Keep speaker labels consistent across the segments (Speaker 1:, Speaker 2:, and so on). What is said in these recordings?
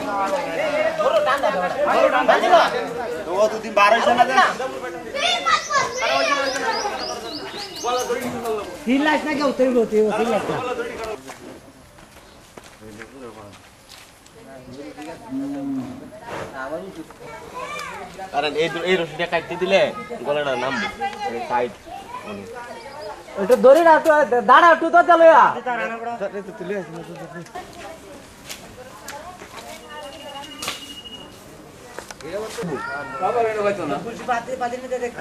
Speaker 1: तीन लाख ना क्या उतरी होती है 3 लाख का
Speaker 2: কারণ এই রশিটা কাটতে দিলে গলাটা নামবে সাইড
Speaker 1: এটা দড়ি না তো দাঁড়া একটু তো চলো ইয়া তুলে বাবা রে হয়তো না কুছি পাতি পাতি নিতে দেখতে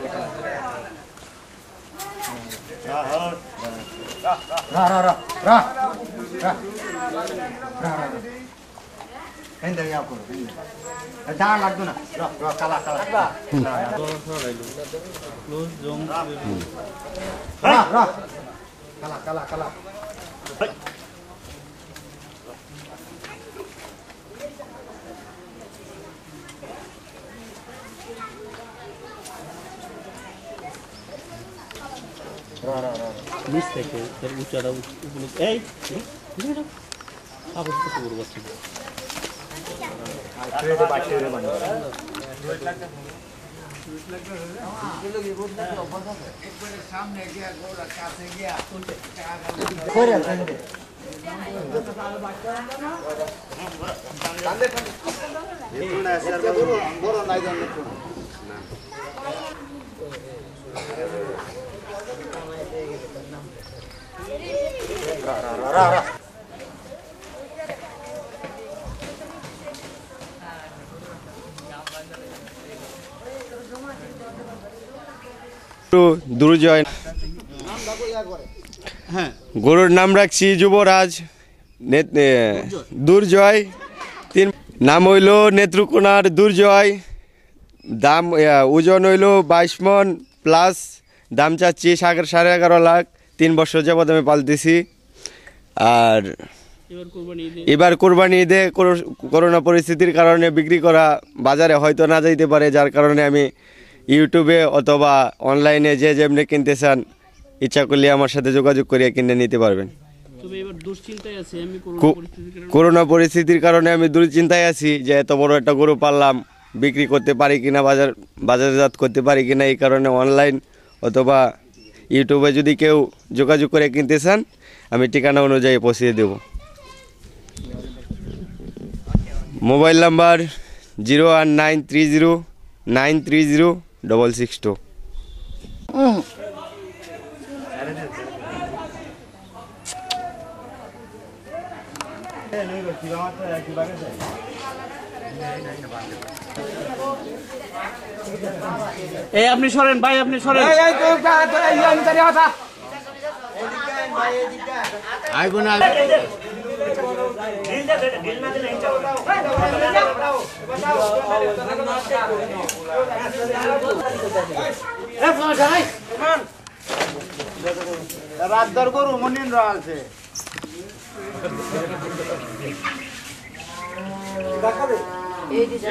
Speaker 3: Hende ya kuru. Dah lagdu na. Ro kala kala.
Speaker 4: Close jom.
Speaker 3: Ro. Kala kala kala.
Speaker 4: List থেকে এর উচ্চতা উপলব্ধ এই দিরা আবার কত বড় বাচ্চা
Speaker 3: Trade battery bani. सामने गया गोरा कासे गया कोई रहता है ये ना सर बोरो नहीं जानते रा
Speaker 2: দুর্জয় গরুর নাম রাখছি যুবরাজ দুর্জয় নাম হইল নেত্রকোনার দুর্জয় দাম ওজন হইল 22 মণ প্লাস দাম চাচ্ছি 11.5 লাখ 3 বছর যাবত আমি পালতেছি আর এবার কোরবানি ঈদে করোনা পরিস্থিতির কারণে বিক্রি করা বাজারে হয়তো না যাইতে পারে যার কারণে আমি ইউটিউবে অথবা অনলাইনে যে যেমনি কিনতে চান ইচ্ছা করলে আমার সাথে যোগাযোগ করিয়া কিনে নিতে পারবেন করোনা পরিস্থিতির কারণে আমি দুশ্চিন্তায় আছি যে এত বড় একটা গরু পাললাম বিক্রি করতে পারি কিনা বাজারজাত করতে পারি কিনা এই কারণে অনলাইন অথবা ইউটিউবে যদি কেউ যোগাযোগ করে কিনতে চান আমি ঠিকানা অনুযায়ী পৌঁছে দেব মোবাইল নাম্বার 01930930662
Speaker 4: এই আপনি সরেন ভাই আপনি সরেন
Speaker 2: আইবো না
Speaker 3: রাত দর গরু মনিন আছে এই দিছে